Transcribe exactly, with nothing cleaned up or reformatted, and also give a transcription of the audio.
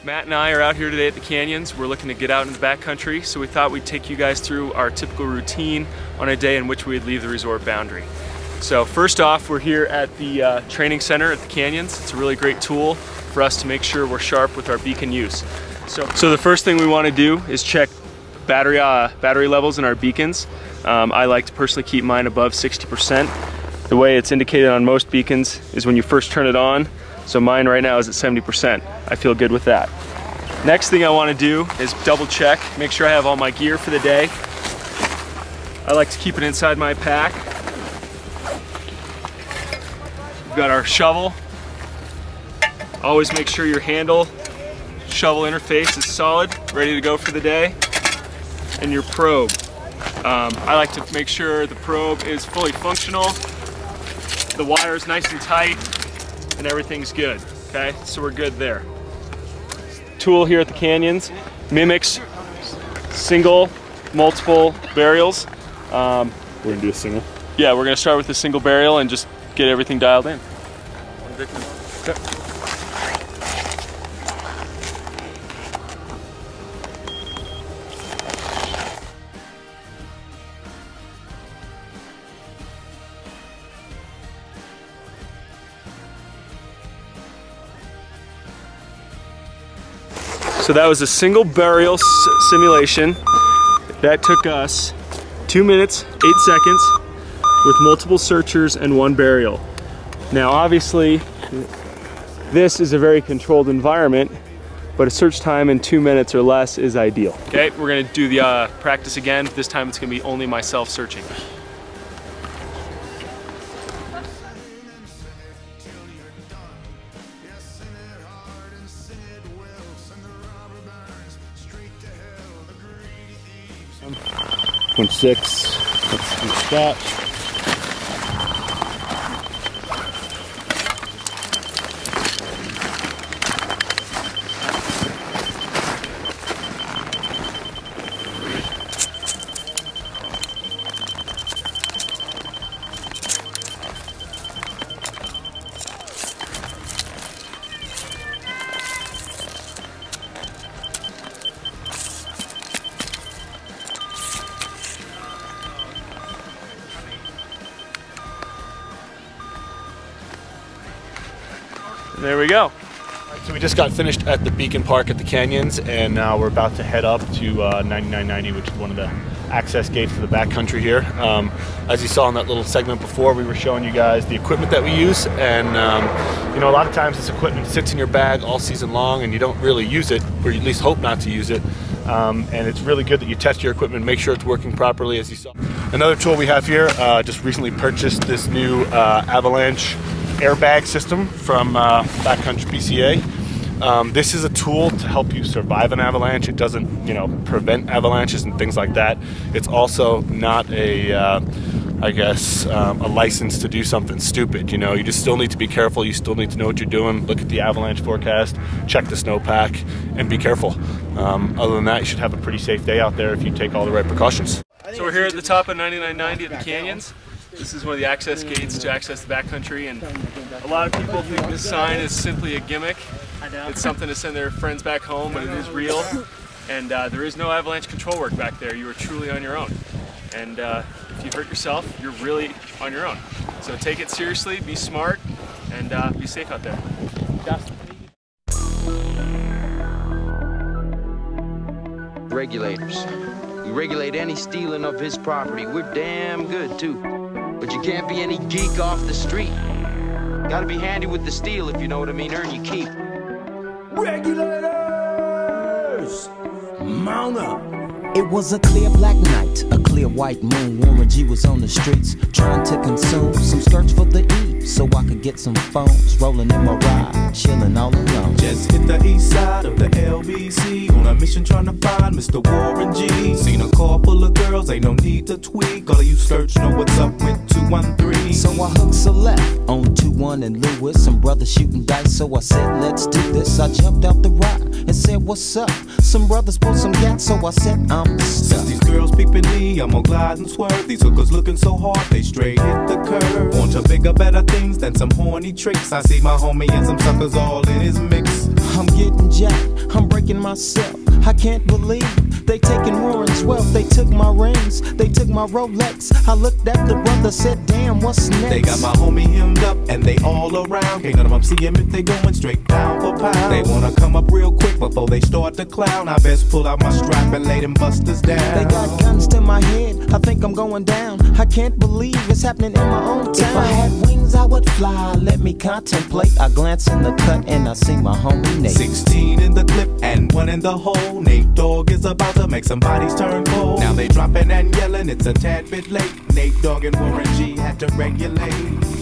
Matt and I are out here today at the canyons. We're looking to get out in the backcountry, so we thought we'd take you guys through our typical routine on a day in which we'd leave the resort boundary. So first off, we're here at the uh, training center at the canyons. It's a really great tool for us to make sure we're sharp with our beacon use. So, so the first thing we want to do is check battery, uh, battery levels in our beacons. Um, I like to personally keep mine above sixty percent. The way it's indicated on most beacons is when you first turn it on. So mine right now is at seventy percent. I feel good with that. Next thing I want to do is double check, make sure I have all my gear for the day. I like to keep it inside my pack. We've got our shovel. Always make sure your handle, shovel interface is solid, ready to go for the day. And your probe. Um, I like to make sure the probe is fully functional, the wire is nice and tight, and everything's good, okay? So we're good there. Tool here at the canyons mimics single, multiple burials. Um, we're gonna do a single? Yeah, we're gonna start with a single burial and just get everything dialed in. Okay. So that was a single burial simulation. That took us two minutes, eight seconds with multiple searchers and one burial. Now obviously, this is a very controlled environment, but a search time in two minutes or less is ideal. Okay, we're gonna do the uh, practice again. This time it's gonna be only myself searching. Point six, let's do that. There we go. So we just got finished at the Beacon Park at the canyons, and now we're about to head up to uh, ninety-nine ninety, which is one of the access gates to the backcountry here. Um, as you saw in that little segment before, we were showing you guys the equipment that we use, and um, you know, a lot of times this equipment sits in your bag all season long and you don't really use it, or you at least hope not to use it. Um, and it's really good that you test your equipment, make sure it's working properly, as you saw. Another tool we have here, uh, just recently purchased this new uh, Avalanche airbag system from uh, Backcountry B C A. Um, this is a tool to help you survive an avalanche. It doesn't, you know, prevent avalanches and things like that. It's also not a, uh, I guess, um, a license to do something stupid. You know, you just still need to be careful. You still need to know what you're doing. Look at the avalanche forecast, check the snowpack, and be careful. Um, other than that, you should have a pretty safe day out there if you take all the right precautions. So we're here at the top of ninety-nine ninety at the canyons. This is one of the access gates to access the backcountry, and a lot of people think this sign is simply a gimmick. It's something to send their friends back home, but it is real. And uh, there is no avalanche control work back there. You are truly on your own. And uh, if you hurt yourself, you're really on your own. So take it seriously, be smart, and uh, be safe out there. Regulators. We regulate any stealing of his property. We're damn good, too. But you can't be any geek off the street. Gotta be handy with the steel, if you know what I mean. Earn your keep. Regulators! Mount up! It was a clear black night, a clear white moon. Warren G was on the streets, trying to consume some skirts for the E, so I could get some phones. Rolling in my ride, chilling all alone. Just hit the east side of the L B C on a mission trying to find Mister Warren G. Seen a car full of girls, ain't no need to tweak. All of you search know what's up with two one three. So I hooked select on two one and Lewis. Some brothers shooting dice, so I said, let's do this. I jumped out the ride and said, what's up? Some brothers pulled some gas, so I said, I'm Since these girls peeping me, I'm gonna glide and swerve. These hookers looking so hard, they straight hit the curve. Want to bigger, better things than some horny tricks. I see my homie and some suckers all in his mix. I'm getting jacked, I'm breaking myself. I can't believe they taking Warren's wealth. They took my rings, they took my Rolex. I looked at the brother, said, damn, what's next? They got my homie hemmed up and they all around. Can't none of them see him if they going straight pound for pound. They wanna come up real quick before they start to clown. I best pull out my strap and lay them busters down. They got guns to my head, I think I'm going down. I can't believe it's happening in my own town. If I had wings, I would fly, let me contemplate. I glance in the cut and I see my homie Nate. Sixteen in the clip and one in the hole. Nate Dogg is about to make some bodies turn cold. Now they dropping and yelling, it's a tad bit late. Nate Dogg and Warren G had to regulate.